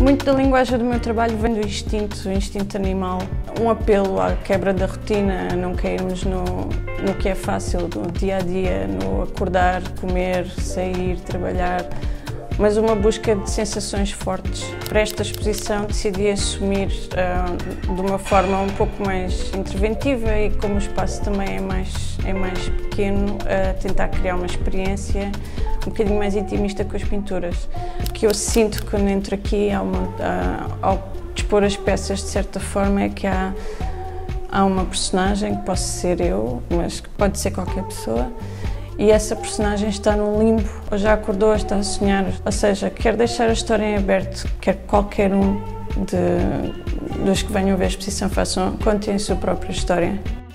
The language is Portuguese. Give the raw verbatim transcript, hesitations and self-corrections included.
Muito da linguagem do meu trabalho vem do instinto, o instinto animal. Um apelo à quebra da rotina, a não cairmos no, no que é fácil, no dia-a-dia, no acordar, comer, sair, trabalhar, mas uma busca de sensações fortes. Para esta exposição decidi assumir uh, de uma forma um pouco mais interventiva e como o espaço também é mais, é mais pequeno, uh, tentar criar uma experiência um bocadinho mais intimista com as pinturas. O que eu sinto quando entro aqui ao, uh, ao dispor as peças de certa forma é que há, há uma personagem que posso ser eu, mas que pode ser qualquer pessoa, e essa personagem está num limbo, ou já acordou, ou está a sonhar, ou seja, quer deixar a história em aberto, quer que qualquer um de, dos que venham ver a exposição façam, contem a sua própria história.